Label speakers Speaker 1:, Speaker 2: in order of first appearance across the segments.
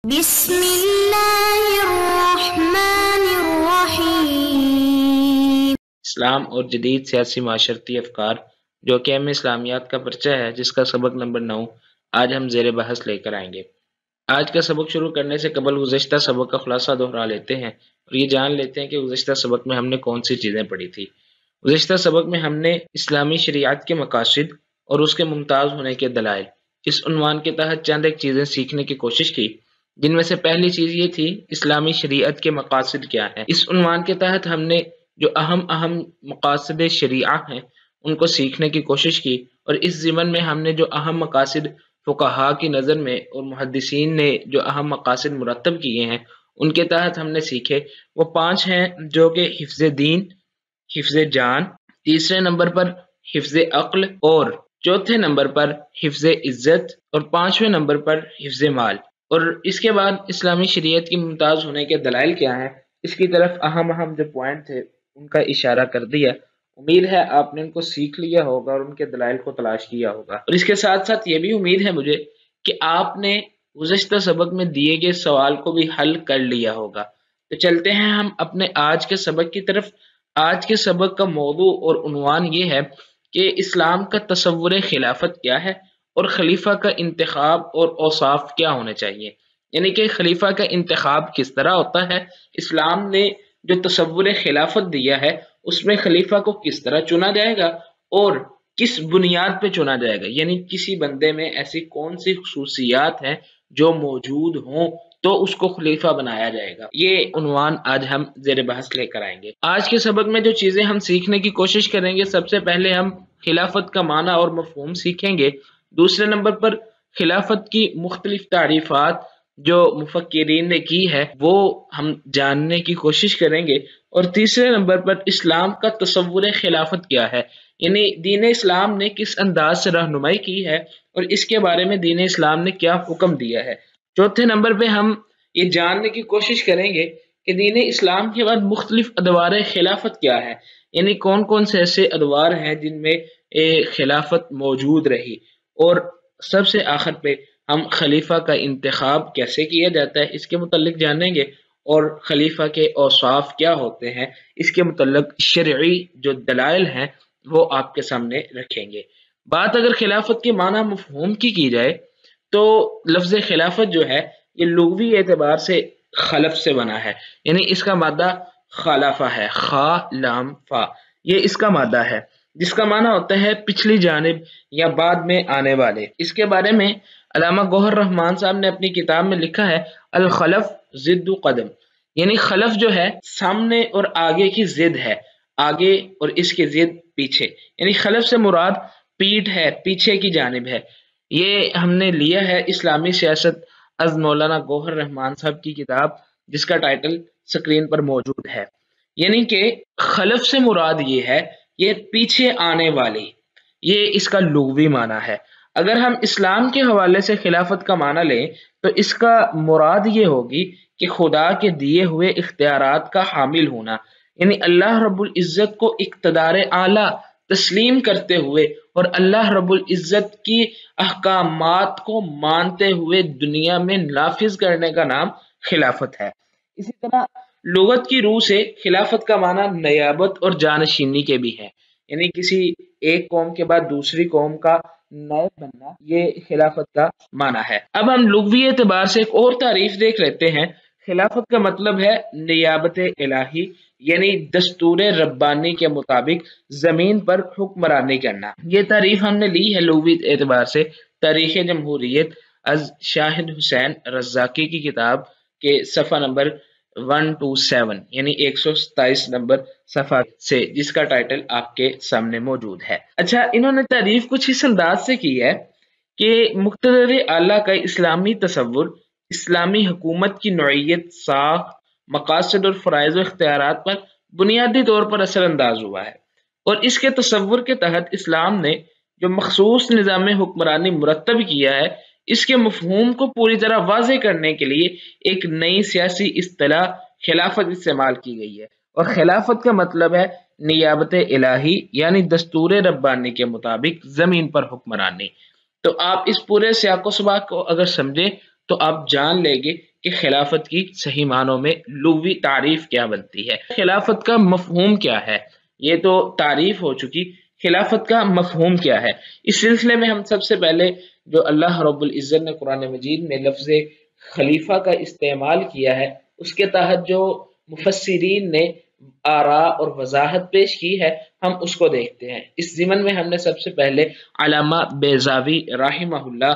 Speaker 1: بسم اللہ الرحمن الرحیم۔
Speaker 2: اسلام اور جدید سیاسی معاشرتی افکار جو کہ اہم اسلامیات کا پرچہ ہے، جس کا سبق نمبر 9 آج ہم زیر بحث لے کر آئیں گے۔ آج کا سبق شروع کرنے سے قبل گزشتہ سبق کا خلاصہ دہرا لیتے ہیں اور یہ جان لیتے ہیں کہ گزشتہ سبق میں ہم نے کون سی چیزیں پڑھی تھی۔ گزشتہ سبق میں ہم نے اسلامی شریعت کے مقاصد اور اس کے ممتاز ہونے کے دلائل اس عنوان کے تحت چند ایک چیزیں سیکھنے کی کوشش کی، جن میں سے پہلی چیز یہ تھی اسلامی شریعت کے مقاصد کیا ہیں۔ اس عنوان کے تحت ہم نے جو اہم مقاصد شریعہ ہیں ان کو سیکھنے کی کوشش کی، اور اس ضمن میں ہم نے جو اہم مقاصد فقہا کی نظر میں اور محدثین نے جو اہم مقاصد مرتب کیے ہیں ان کے تحت ہم نے سیکھے وہ 5 ہیں، جو کہ حفظ دین، حفظ جان، تیسرے نمبر پر حفظ عقل، اور چوتھے نمبر پر حفظ عزت، اور 5ویں نمبر پر حفظ مال۔ اور اس کے بعد اسلامی شریعت کی ممتاز ہونے کے دلائل کیا ہیں، اس کی طرف اہم جو پوائنٹ تھے ان کا اشارہ کر دیا۔ امید ہے آپ نے ان کو سیکھ لیا ہوگا اور ان کے دلائل کو تلاش کیا ہوگا، اور اس کے ساتھ ساتھ یہ بھی امید ہے مجھے کہ آپ نے گزشتہ سبق میں دیے گئے سوال کو بھی حل کر لیا ہوگا۔ تو چلتے ہیں ہم اپنے آج کے سبق کی طرف۔ آج کے سبق کا موضوع اور عنوان یہ ہے کہ اسلام کا تصور خلافت کیا ہے اور خلیفہ کا انتخاب اور اوصاف کیا ہونے چاہیے، یعنی کہ خلیفہ کا انتخاب کس طرح ہوتا ہے، اسلام نے جو تصور خلافت دیا ہے اس میں خلیفہ کو کس طرح چنا جائے گا اور کس بنیاد پہ چنا جائے گا، یعنی کسی بندے میں ایسی کون سی خصوصیات ہیں جو موجود ہوں تو اس کو خلیفہ بنایا جائے گا۔ یہ عنوان آج ہم زیر بحث لے کر آئیں گے۔ آج کے سبق میں جو چیزیں ہم سیکھنے کی کوشش کریں گے، سب سے پہلے ہم خلافت کا معنی اور مفہوم سیکھیں گے۔ دوسرے نمبر پر خلافت کی مختلف تعریفات جو مفکرین نے کی ہے وہ ہم جاننے کی کوشش کریں گے، اور تیسرے نمبر پر اسلام کا تصور خلافت کیا ہے، یعنی دین اسلام نے کس انداز سے رہنمائی کی ہے اور اس کے بارے میں دین اسلام نے کیا حکم دیا ہے۔ چوتھے نمبر پہ ہم یہ جاننے کی کوشش کریں گے کہ دین اسلام کے بعد مختلف ادوار خلافت کیا ہے، یعنی کون کون سے ایسے ادوار ہیں جن میں خلافت موجود رہی، اور سب سے آخر پہ ہم خلیفہ کا انتخاب کیسے کیا جاتا ہے اس کے متعلق جانیں گے، اور خلیفہ کے اوصاف کیا ہوتے ہیں اس کے متعلق شرعی جو دلائل ہیں وہ آپ کے سامنے رکھیں گے۔ بات اگر خلافت کے معنی مفہوم کی جائے تو لفظ خلافت جو ہے یہ لغوی اعتبار سے خلف سے بنا ہے، یعنی اس کا مادہ خلافہ ہے، خا لام فا، یہ اس کا مادہ ہے جس کا معنی ہوتا ہے پچھلی جانب یا بعد میں آنے والے۔ اس کے بارے میں علامہ گوہر رحمان صاحب نے اپنی کتاب میں لکھا ہے الخلف ضد قدم، یعنی خلف جو ہے سامنے اور آگے کی ضد ہے، آگے اور اس کی ضد پیچھے، یعنی خلف سے مراد پیٹھ ہے، پیچھے کی جانب ہے۔ یہ ہم نے لیا ہے اسلامی سیاست از مولانا گوہر رحمان صاحب کی کتاب، جس کا ٹائٹل سکرین پر موجود ہے۔ یعنی کہ خلف سے مراد یہ ہے یہ پیچھے آنے والی، یہ اس کا لغوی معنی ہے۔ اگر ہم اسلام کے حوالے سے خلافت کا معنی لیں تو اس کا مراد یہ ہوگی کہ خدا کے دیے ہوئے اختیارات کا حامل ہونا، یعنی اللہ رب العزت کو اقتدار اعلیٰ تسلیم کرتے ہوئے اور اللہ رب العزت کی احکامات کو مانتے ہوئے دنیا میں نافذ کرنے کا نام خلافت ہے۔ اسی طرح لغت کی روح سے خلافت کا معنی نیابت اور جانشینی کے بھی ہے، یعنی کسی ایک قوم کے بعد دوسری قوم کا نائب بننا، یہ خلافت کا معنی ہے۔ اب ہم لغوی اعتبار سے ایک اور تعریف دیکھ لیتے ہیں۔ خلافت کا مطلب ہے نیابت الہی، یعنی دستور ربانی کے مطابق زمین پر حکمرانی کرنا۔ یہ تعریف ہم نے لی ہے لغوی اعتبار سے تاریخ جمہوریت از شاہد حسین رزاقی کی کتاب کے صفحہ نمبر 127، یعنی 127 نمبر صفحہ سے، جس کا ٹائٹل آپ کے سامنے موجود ہے۔ اچھا، انہوں نے تعریف کچھ اس انداز سے کی ہے کہ مقتدر اعلیٰ کا اسلامی تصور اسلامی حکومت کی نوعیت، ساخت، مقاصد اور فرائض و اختیارات پر بنیادی طور پر اثر انداز ہوا ہے، اور اس کے تصور کے تحت اسلام نے جو مخصوص نظام حکمرانی مرتب کیا ہے اس کے مفہوم کو پوری طرح واضح کرنے کے لیے ایک نئی سیاسی اصطلاح خلافت استعمال کی گئی ہے، اور خلافت کا مطلب ہے نیابت الہی، یعنی دستور ربانی کے مطابق زمین پر حکمرانی۔ تو آپ اس پورے سیاق و سباق کو اگر سمجھیں تو آپ جان لیں گے کہ خلافت کی صحیح معنوں میں لغوی تعریف کیا بنتی ہے، خلافت کا مفہوم کیا ہے۔ یہ تو تعریف ہو چکی، خلافت کا مفہوم کیا ہے۔ اس سلسلے میں ہم سب سے پہلے جو اللہ رب العزت نے قرآن مجید میں لفظ خلیفہ کا استعمال کیا ہے، اس کے تحت جو مفسرین نے آراء اور وضاحت پیش کی ہے، ہم اس کو دیکھتے ہیں۔ اس ضمن میں ہم نے سب سے پہلے علامہ بیضاوی رحمہ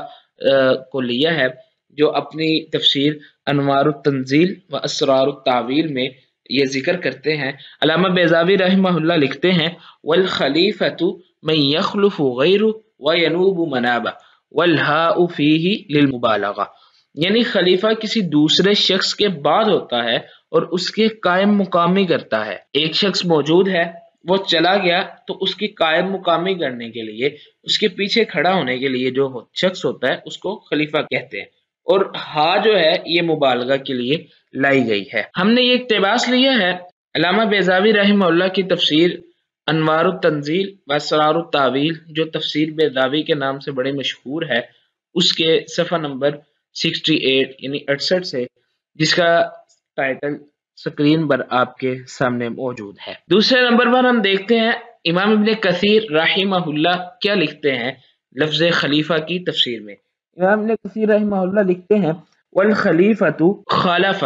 Speaker 2: اللہ کو لیا ہے، جو اپنی تفسیر انوار التنزیل و اسرار التاویل میں یہ ذکر کرتے ہیں۔ علامہ بیضاوی رحمہ اللہ لکھتے ہیں والخلیفۃ من یخلف غیر وینوب منابہ والہاء فیہ للمبالغہ، یعنی خلیفہ کسی دوسرے شخص کے بعد ہوتا ہے اور اس کے قائم مقامی کرتا ہے۔ ایک شخص موجود ہے، وہ چلا گیا تو اس کی قائم مقامی کرنے کے لیے، اس کے پیچھے کھڑا ہونے کے لیے جو شخص ہوتا ہے اس کو خلیفہ کہتے ہیں، اور ہا جو ہے یہ مبالغہ کے لیے لائی گئی ہے۔ ہم نے یہ اقتباس لیا ہے علامہ بیضاوی رحمہ اللہ کی تفسیر انوار التنزیل و اسرار التاویل، جو تفسیر بیضاوی کے نام سے بڑے مشہور ہے، اس کے صفحہ نمبر 68 یعنی 68 سے، جس کا ٹائٹل سکرین پر آپ کے سامنے موجود ہے۔ دوسرے نمبر پر ہم دیکھتے ہیں امام ابن کثیر رحمہ اللہ کیا لکھتے ہیں لفظ خلیفہ کی تفسیر میں۔ امام ابن کثیر رحمہ اللہ لکھتے ہیں والخلیفۃ خلف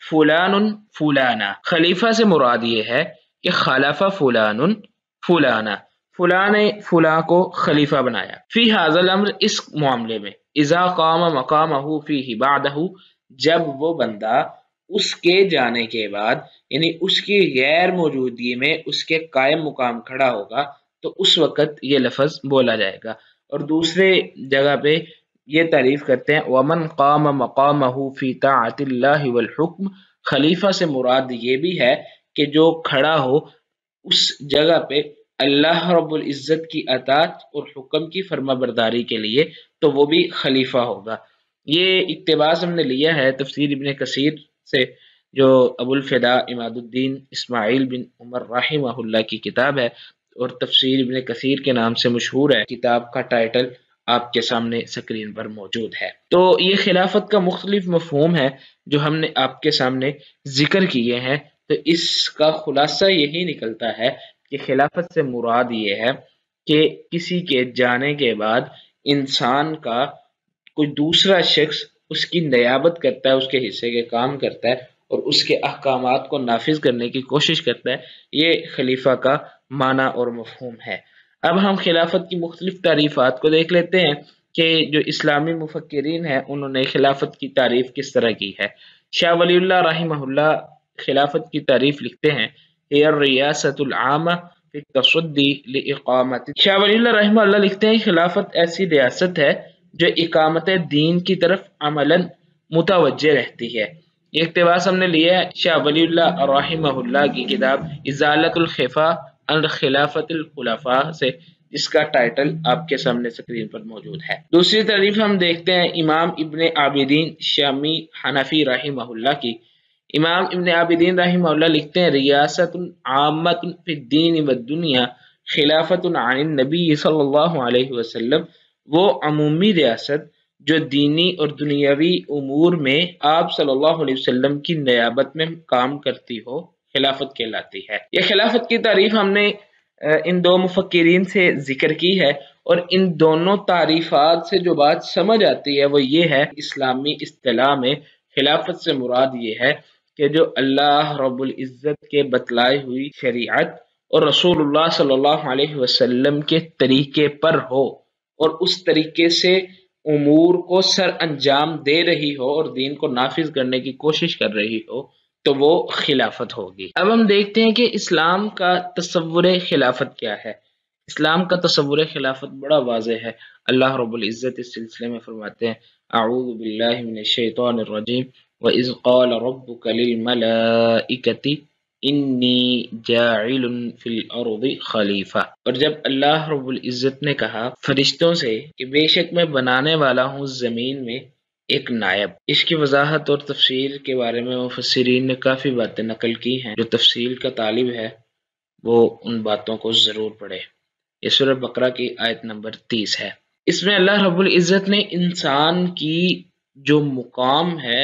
Speaker 2: فلان فلانا، خلیفہ سے مراد یہ ہے کہ خلف فلان فلانا، فلاں نے فلاں کو خلیفہ بنایا، فی ھذا الامر، اس معاملے میں، اذا قام مقامہ فیہ بعدہ، جب وہ بندہ اس کے جانے کے بعد یعنی اس کی غیر موجودگی میں اس کے قائم مقام کھڑا ہوگا تو اس وقت یہ لفظ بولا جائے گا۔ اور دوسرے جگہ پہ یہ تعریف کرتے ہیں ومن قام مقامہ فی طاعت اللہ والحکم، خلیفہ سے مراد یہ بھی ہے کہ جو کھڑا ہو اس جگہ پہ اللہ رب العزت کی اطاعت اور حکم کی فرما برداری کے لیے، تو وہ بھی خلیفہ ہوگا۔ یہ اقتباس ہم نے لیا ہے تفسیر ابن کثیر سے، جو ابو الفدا عماد الدین اسماعیل بن عمر رحمہ اللہ کی کتاب ہے، اور تفسیر ابن کثیر کے نام سے مشہور ہے۔ کتاب کا ٹائٹل آپ کے سامنے سکرین پر موجود ہے۔ تو یہ خلافت کا مختلف مفہوم ہے جو ہم نے آپ کے سامنے ذکر کیے ہیں۔ تو اس کا خلاصہ یہی نکلتا ہے کہ خلافت سے مراد یہ ہے کہ کسی کے جانے کے بعد انسان کا کوئی دوسرا شخص اس کی نیابت کرتا ہے، اس کے حصے کے کام کرتا ہے اور اس کے احکامات کو نافذ کرنے کی کوشش کرتا ہے۔ یہ خلیفہ کا معنی اور مفہوم ہے۔ اب ہم خلافت کی مختلف تعریفات کو دیکھ لیتے ہیں کہ جو اسلامی مفکرین ہیں انہوں نے خلافت کی تعریف کس طرح کی ہے۔ شاہ ولی اللہ رحمہ اللہ خلافت کی تعریف لکھتے ہیں ہی الریاست العامہ فی التصدی لاقامت، شاہ ولی اللہ رحمہ اللہ لکھتے ہیں خلافت ایسی ریاست ہے جو اقامت دین کی طرف عملاً متوجہ رہتی ہے۔ یہ اقتباس ہم نے لیا ہے شاہ ولی اللہ رحمہ اللہ کی کتاب ازالۃ الخفا عن خلافت الخلفاء سے، جس کا ٹائٹل آپ کے سامنے سکرین پر موجود ہے۔ دوسری تعریف ہم دیکھتے ہیں امام ابن عابدین شامی حنفی رحمہ اللہ کی۔ امام ابن عابدین رحمہ اللہ لکھتے ہیں ریاست عامۃ فی الدین والدنیا خلافت عن النبی صلی اللہ علیہ وسلم، وہ عمومی ریاست جو دینی اور دنیاوی امور میں آپ صلی اللہ علیہ وسلم کی نیابت میں کام کرتی ہو، خلافت کہلاتی ہے۔ یہ خلافت کی تعریف ہم نے ان دو مفکرین سے ذکر کی ہے، اور ان دونوں تعریفات سے جو بات سمجھ آتی ہے وہ یہ ہے، اسلامی اصطلاح میں خلافت سے مراد یہ ہے کہ جو اللہ رب العزت کے بتلائی ہوئی شریعت اور رسول اللہ صلی اللہ علیہ وسلم کے طریقے پر ہو اور اس طریقے سے امور کو سر انجام دے رہی ہو اور دین کو نافذ کرنے کی کوشش کر رہی ہو، تو وہ خلافت ہوگی۔ اب ہم دیکھتے ہیں کہ اسلام کا تصور خلافت کیا ہے۔ اسلام کا تصور خلافت بڑا واضح ہے۔ اللہ رب العزت اس سلسلے میں فرماتے ہیں اعوذ باللہ من الشیطان الرجیم وَإِذْ قَالَ رَبُّكَ لِلْمَلَائِكَةِ إِنِّي جَاعِلٌ فِي الْأَرْضِ خَلِيفَةً، اور جب اللہ رب العزت نے کہا فرشتوں سے کہ بے شک میں بنانے والا ہوں زمین میں ایک نائب۔ اس کی وضاحت اور تفصیل کے بارے میں مفسرین نے کافی باتیں نقل کی ہیں۔ جو تفصیل کا طالب ہے وہ ان باتوں کو ضرور پڑھے۔ یہ سورہ بقرہ کی آیت نمبر 30 ہے۔ اس میں اللہ رب العزت نے انسان کی جو مقام ہے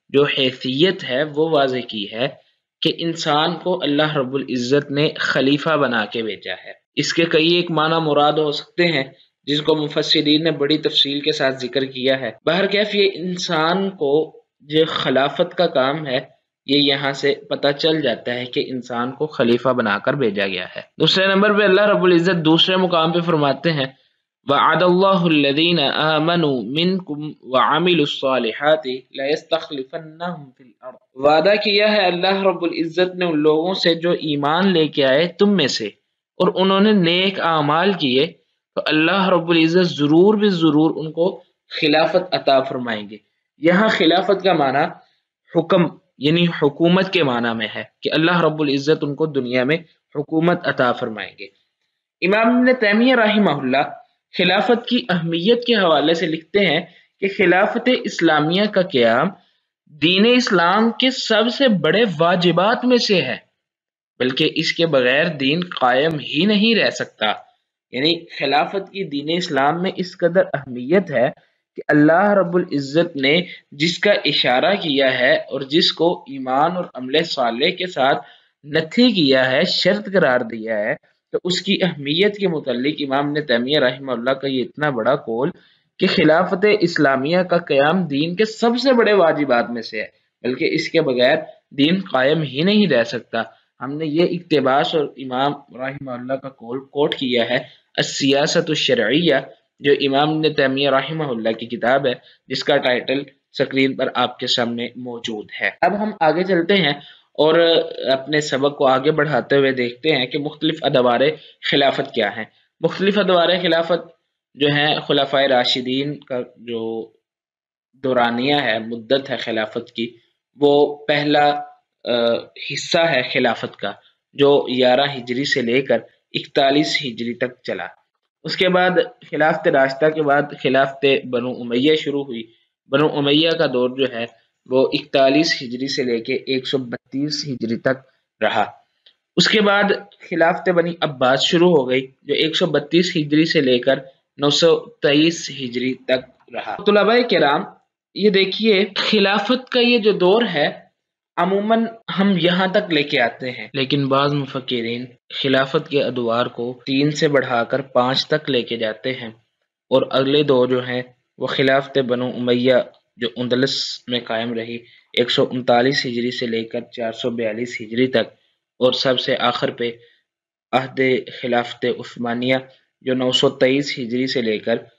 Speaker 2: جو حیثیت ہے وہ واضح کی ہے کہ انسان کو اللہ رب العزت نے خلیفہ بنا کے بھیجا ہے۔ اس کے کئی ایک معنی مراد ہو سکتے ہیں جس کو مفسرین نے بڑی تفصیل کے ساتھ ذکر کیا ہے۔ بہرکیف یہ انسان کو جو خلافت کا کام ہے یہ یہاں سے پتہ چل جاتا ہے کہ انسان کو خلیفہ بنا کر بھیجا گیا ہے۔ دوسرے نمبر پہ اللہ رب العزت دوسرے مقام پہ فرماتے ہیں وَعَدَ اللَّهُ الَّذِينَ آمَنُوا مِنْكُمْ وَعَمِلُوا الصَّالِحَاتِ لَيَسْتَخْلِفَنَّهُمْ فِي الْأَرْضِ۔ وعدہ کیا ہے اللہ رب العزت نے ان لوگوں سے جو ایمان لے کے آئے تم میں سے اور انہوں نے نیک اعمال کیے تو اللہ رب العزت ضرور بھی ضرور ان کو خلافت عطا فرمائیں گے۔ یہاں خلافت کا معنی حکم یعنی حکومت کے معنی میں ہے کہ اللہ رب العزت ان کو دنیا میں حکومت عطا فرمائیں گے۔ امام ابن تیمیہ رحمہ اللہ خلافت کی اہمیت کے حوالے سے لکھتے ہیں کہ خلافت اسلامیہ کا قیام دین اسلام کے سب سے بڑے واجبات میں سے ہے، بلکہ اس کے بغیر دین قائم ہی نہیں رہ سکتا۔ یعنی خلافت کی دین اسلام میں اس قدر اہمیت ہے کہ اللہ رب العزت نے جس کا اشارہ کیا ہے اور جس کو ایمان اور عمل صالح کے ساتھ نتھی کیا ہے، شرط قرار دیا ہے، تو اس کی اہمیت کے متعلق امام ابن تیمیہ رحمہ اللہ کا یہ اتنا بڑا قول کہ خلافت اسلامیہ کا قیام دین کے سب سے بڑے واجبات میں سے ہے، بلکہ اس کے بغیر دین قائم ہی نہیں رہ سکتا۔ ہم نے یہ اقتباس اور امام رحمہ اللہ کا قول کوٹ کیا ہے السیاست الشرعیہ، جو امام ابن تیمیہ رحمہ اللہ کی کتاب ہے جس کا ٹائٹل سکرین پر آپ کے سامنے موجود ہے۔ اب ہم آگے چلتے ہیں اور اپنے سبق کو آگے بڑھاتے ہوئے دیکھتے ہیں کہ مختلف ادوار خلافت کیا ہیں۔ مختلف ادوار خلافت جو ہیں خلفائے راشدین کا جو دورانیہ ہے، مدت ہے خلافت کی، وہ پہلا حصہ ہے خلافت کا جو 11 ہجری سے لے کر 41 ہجری تک چلا۔ اس کے بعد خلافت راشدہ کے بعد خلافت بنو امیہ شروع ہوئی۔ بنو امیہ کا دور جو ہے وہ 41 ہجری سے لے کے 132 ہجری تک رہا۔ اس کے بعد خلافت بنی عباس شروع ہو گئی جو 132 ہجری سے لے کر 923 ہجری تک رہا۔ طلباء کرام یہ دیکھیے خلافت کا یہ جو دور ہے عموماً ہم یہاں تک لے کے آتے ہیں، لیکن بعض مفکرین خلافت کے ادوار کو 3 سے بڑھا کر 5 تک لے کے جاتے ہیں، اور اگلے دور جو ہیں وہ خلافت بنو امیہ جو اندلس میں قائم رہی 139 ہجری سے لے کر 442 ہجری تک، اور سب سے آخر پہ عہد خلافت عثمانیہ جو 923 ہجری سے لے کر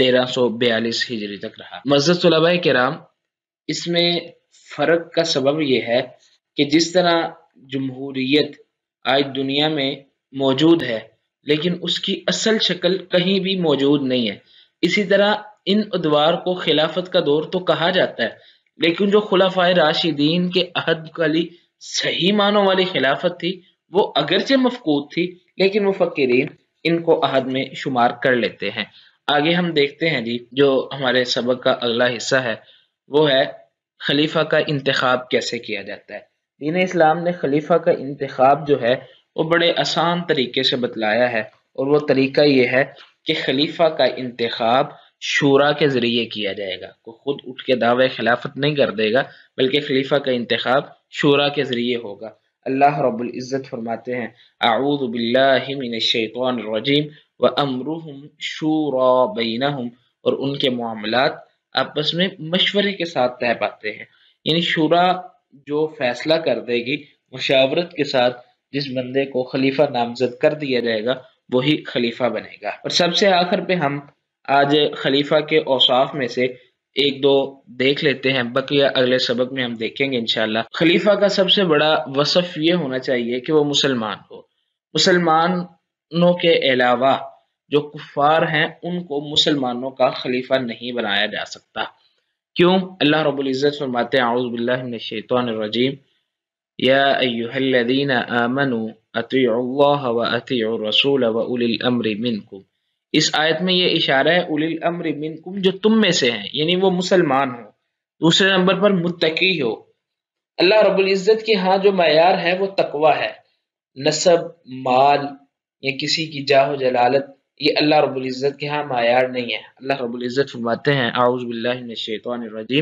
Speaker 2: 1342 ہجری تک رہا۔ معزز طلباء کرام اس میں فرق کا سبب یہ ہے کہ جس طرح جمہوریت آج دنیا میں موجود ہے لیکن اس کی اصل شکل کہیں بھی موجود نہیں ہے، اسی طرح ان ادوار کو خلافت کا دور تو کہا جاتا ہے، لیکن جو خلفائے راشدین کے عہد والی صحیح معنوں والی خلافت تھی وہ اگرچہ مفقود تھی لیکن مفکرین ان کو عہد میں شمار کر لیتے ہیں۔ آگے ہم دیکھتے ہیں جی جو ہمارے سبق کا اگلا حصہ ہے وہ ہے خلیفہ کا انتخاب کیسے کیا جاتا ہے۔ دین اسلام نے خلیفہ کا انتخاب جو ہے وہ بڑے آسان طریقے سے بتلایا ہے، اور وہ طریقہ یہ ہے کہ خلیفہ کا انتخاب شورا کے ذریعے کیا جائے گا۔ کوئی خود اٹھ کے دعوی خلافت نہیں کر دے گا بلکہ خلیفہ کا انتخاب شورا کے ذریعے ہوگا۔ اللہ رب العزت فرماتے ہیں اعوذ باللہ من الشیطان الرجیم وامرهم شورا بینہم، اور ان کے معاملات آپس میں مشورے کے ساتھ طے پاتے ہیں، یعنی شورا جو فیصلہ کر دے گی مشاورت کے ساتھ، جس بندے کو خلیفہ نامزد کر دیا جائے گا وہی خلیفہ بنے گا۔ اور سب سے آخر پہ ہم آج خلیفہ کے اوصاف میں سے ایک دو دیکھ لیتے ہیں، بقیہ اگلے سبق میں ہم دیکھیں گے انشاءاللہ۔ خلیفہ کا سب سے بڑا وصف یہ ہونا چاہیے کہ وہ مسلمان ہو۔ مسلمانوں کے علاوہ جو کفار ہیں ان کو مسلمانوں کا خلیفہ نہیں بنایا جا سکتا۔ کیوں؟ اللہ رب العزت فرماتے ہیں اعوذ باللہ من الشیطان الرجیم یا ایہا الذین آمنوا اطیعوا اللہ واطیعوا الرسول واولی الامر منکم۔ اس آیت میں یہ اشارہ ہے اولی الامر منکم جو تم میں سے ہیں، یعنی وہ مسلمان ہو۔ دوسرے نمبر پر متقی ہو۔ اللہ رب العزت کے ہاں جو معیار ہے وہ تقوی ہے، نسب، مال یا کسی کی جاہ و جلالت یہ اللہ رب العزت کے ہاں معیار نہیں ہے۔ اللہ رب العزت فرماتے ہیں اعوذ باللہ من الشیطان الرجیم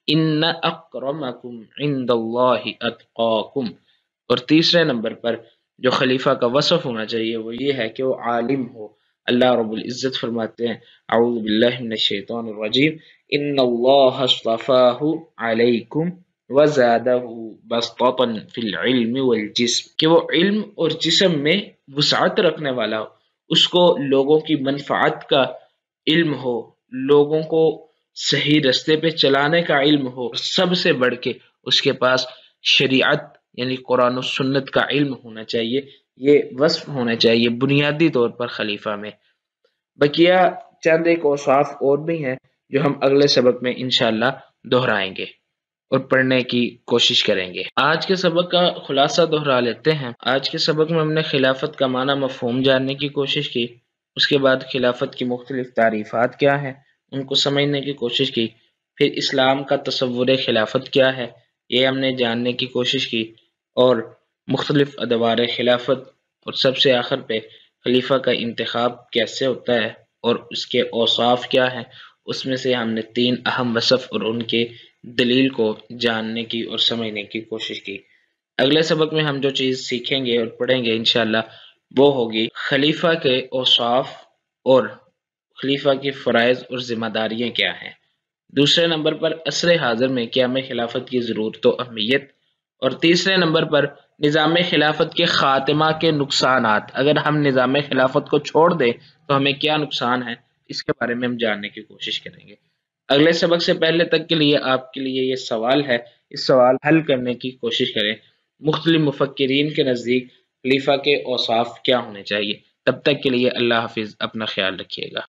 Speaker 2: ان اکرمکم عند اللہ اتقاکم۔ اور تیسرے نمبر پر جو خلیفہ کا وصف ہونا چاہیے وہ یہ ہے کہ وہ عالم ہو۔ اللہ رب العزت فرماتے ہیں اعوذ باللہ من الشیطان الرجیم ان اللہ اصطفاہ علیکم وزادہ بسطۃ فی العلم والجسم، کہ وہ علم اور جسم میں وسعت رکھنے والا ہو، اس کو لوگوں کی منفعت کا علم ہو، لوگوں کو صحیح رستے پہ چلانے کا علم ہو، سب سے بڑھ کے اس کے پاس شریعت یعنی قرآن و سنت کا علم ہونا چاہیے۔ یہ وصف ہونا چاہیے بنیادی طور پر خلیفہ میں۔ بقیہ چند ایک اوصاف اور بھی ہیں جو ہم اگلے سبق میں انشاءاللہ دہرائیں گے اور پڑھنے کی کوشش کریں گے۔ آج کے سبق کا خلاصہ دہرا لیتے ہیں۔ آج کے سبق میں ہم نے خلافت کا معنی مفہوم جاننے کی کوشش کی، اس کے بعد خلافت کی مختلف تعریفات کیا ہیں ان کو سمجھنے کی کوشش کی، پھر اسلام کا تصور خلافت کیا ہے یہ ہم نے جاننے کی کوشش کی، اور مختلف ادوار خلافت، اور سب سے آخر پہ خلیفہ کا انتخاب کیسے ہوتا ہے اور اس کے اوصاف کیا ہیں، اس میں سے ہم نے 3 اہم وصف اور ان کے دلیل کو جاننے کی اور سمجھنے کی کوشش کی۔ اگلے سبق میں ہم جو چیز سیکھیں گے اور پڑھیں گے انشاءاللہ وہ ہوگی خلیفہ کے اوصاف اور خلیفہ کی فرائض اور ذمہ داریاں کیا ہیں۔ دوسرے نمبر پر عصر حاضر میں قیام خلافت کی ضرورت و اہمیت، اور تیسرے نمبر پر نظام خلافت کے خاتمہ کے نقصانات، اگر ہم نظام خلافت کو چھوڑ دیں تو ہمیں کیا نقصان ہے اس کے بارے میں ہم جاننے کی کوشش کریں گے۔ اگلے سبق سے پہلے تک کے لیے آپ کے لیے یہ سوال ہے، اس سوال حل کرنے کی کوشش کریں۔ مختلف مفکرین کے نزدیک خلیفہ کے اوصاف کیا ہونے چاہیے؟ تب تک کے لیے اللہ حافظ، اپنا خیال رکھیے گا۔